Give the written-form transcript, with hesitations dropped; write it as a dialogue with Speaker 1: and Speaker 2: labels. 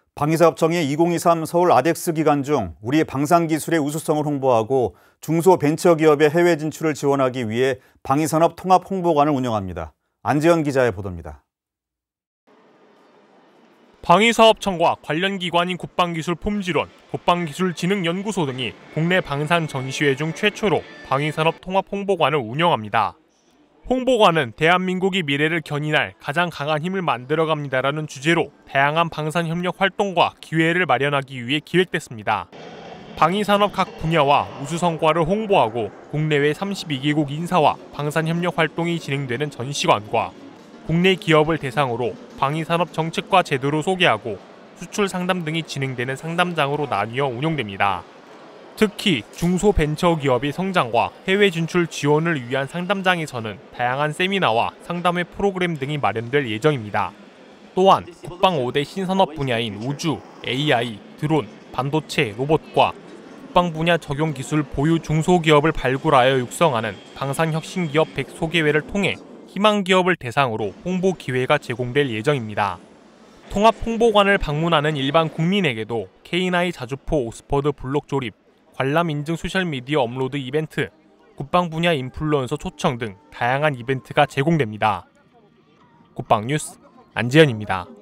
Speaker 1: 방위사업청이 2023 서울 아덱스 기간 중 우리 방산기술의 우수성을 홍보하고 중소벤처기업의 해외 진출을 지원하기 위해 방위산업 통합홍보관을 운영합니다. 안지현 기자의 보도입니다.
Speaker 2: 방위사업청과 관련 기관인 국방기술품질원, 국방기술진흥연구소 등이 국내 방산 전시회 중 최초로 방위산업 통합홍보관을 운영합니다. 홍보관은 대한민국이 미래를 견인할 가장 강한 힘을 만들어갑니다라는 주제로 다양한 방산협력 활동과 기회를 마련하기 위해 기획됐습니다. 방위산업 각 분야와 우수 성과를 홍보하고 국내외 32개국 인사와 방산협력 활동이 진행되는 전시관과 국내 기업을 대상으로 방위산업 정책과 제도를 소개하고 수출 상담 등이 진행되는 상담장으로 나뉘어 운영됩니다. 특히 중소벤처기업의 성장과 해외 진출 지원을 위한 상담장에서는 다양한 세미나와 상담회 프로그램 등이 마련될 예정입니다. 또한 국방 5대 신산업 분야인 우주, AI, 드론, 반도체, 로봇과 국방 분야 적용 기술 보유 중소기업을 발굴하여 육성하는 방산혁신기업 100소개회를 통해 희망 기업을 대상으로 홍보 기회가 제공될 예정입니다. 통합 홍보관을 방문하는 일반 국민에게도 K9 자주포 오스퍼드 블록 조립, 관람 인증 소셜미디어 업로드 이벤트, 국방 분야 인플루언서 초청 등 다양한 이벤트가 제공됩니다. 국방뉴스 안지현입니다.